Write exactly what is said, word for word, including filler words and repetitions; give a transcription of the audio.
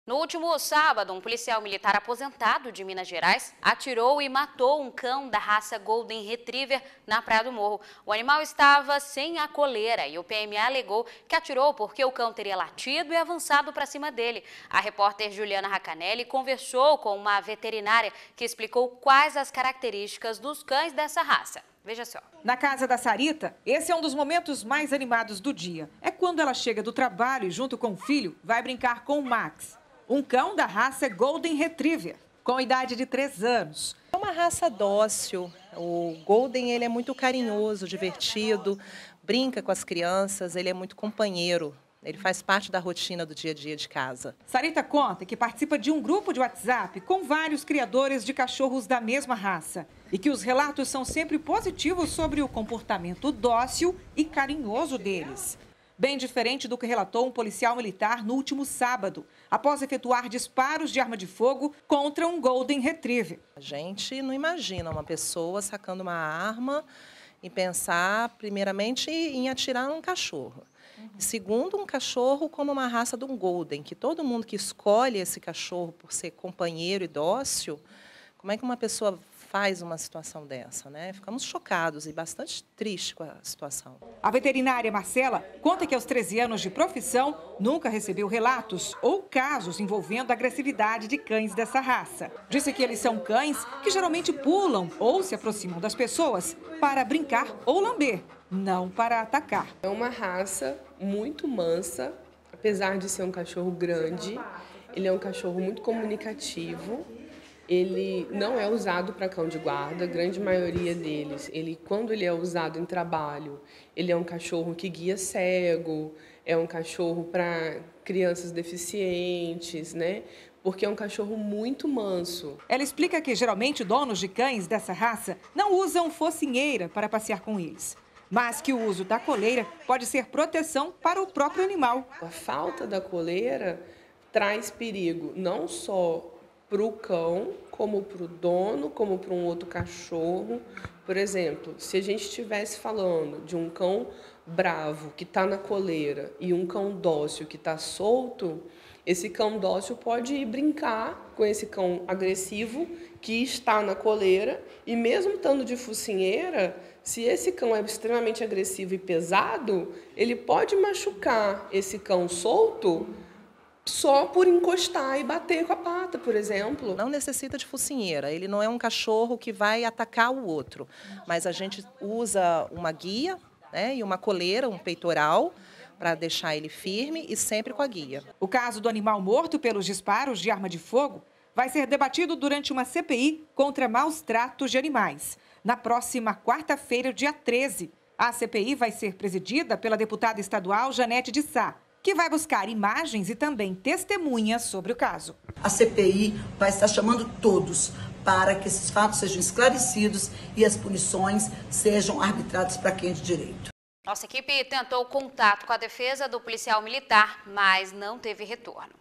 No último sábado, um policial militar aposentado de Minas Gerais atirou e matou um cão da raça Golden Retriever na Praia do Morro. O animal estava sem a coleira e o P M alegou que atirou porque o cão teria latido e avançado para cima dele. A repórter Juliana Racanelli conversou com uma veterinária que explicou quais as características dos cães dessa raça. Veja só. Na casa da Sarita, esse é um dos momentos mais animados do dia. É quando ela chega do trabalho e, junto com o filho, vai brincar com o Max, um cão da raça Golden Retriever, com idade de três anos. É uma raça dócil. O Golden ele é muito carinhoso, divertido, brinca com as crianças, ele é muito companheiro. Ele faz parte da rotina do dia a dia de casa. Sarita conta que participa de um grupo de WhatsApp com vários criadores de cachorros da mesma raça e que os relatos são sempre positivos sobre o comportamento dócil e carinhoso deles. Bem diferente do que relatou um policial militar no último sábado, após efetuar disparos de arma de fogo contra um Golden Retriever. A gente não imagina uma pessoa sacando uma arma e pensar, primeiramente, em atirar num cachorro. Segundo, um cachorro como uma raça de um Golden, que todo mundo que escolhe esse cachorro por ser companheiro e dócil, como é que uma pessoa faz uma situação dessa, né? Ficamos chocados e bastante tristes com a situação. A veterinária Marcela conta que aos treze anos de profissão nunca recebeu relatos ou casos envolvendo agressividade de cães dessa raça. Disse que eles são cães que geralmente pulam ou se aproximam das pessoas para brincar ou lamber, não para atacar. É uma raça muito mansa, apesar de ser um cachorro grande, ele é um cachorro muito comunicativo. Ele não é usado para cão de guarda, a grande maioria deles. Ele, quando ele é usado em trabalho, ele é um cachorro que guia cego, é um cachorro para crianças deficientes, né? Porque é um cachorro muito manso. Ela explica que geralmente donos de cães dessa raça não usam focinheira para passear com eles, mas que o uso da coleira pode ser proteção para o próprio animal. A falta da coleira traz perigo não só para o cão, como para o dono, como para um outro cachorro. Por exemplo, se a gente estivesse falando de um cão bravo que está na coleira e um cão dócil que está solto, esse cão dócil pode ir brincar com esse cão agressivo que está na coleira e mesmo estando de focinheira, se esse cão é extremamente agressivo e pesado, ele pode machucar esse cão solto só por encostar e bater com a pata, por exemplo. Não necessita de focinheira, ele não é um cachorro que vai atacar o outro, mas a gente usa uma guia, né, e uma coleira, um peitoral, para deixar ele firme e sempre com a guia. O caso do animal morto pelos disparos de arma de fogo vai ser debatido durante uma C P I contra maus tratos de animais. Na próxima quarta-feira, dia treze, a C P I vai ser presidida pela deputada estadual Janete de Sá, que vai buscar imagens e também testemunhas sobre o caso. A C P I vai estar chamando todos para que esses fatos sejam esclarecidos e as punições sejam arbitradas para quem é de direito. Nossa equipe tentou contato com a defesa do policial militar, mas não teve retorno.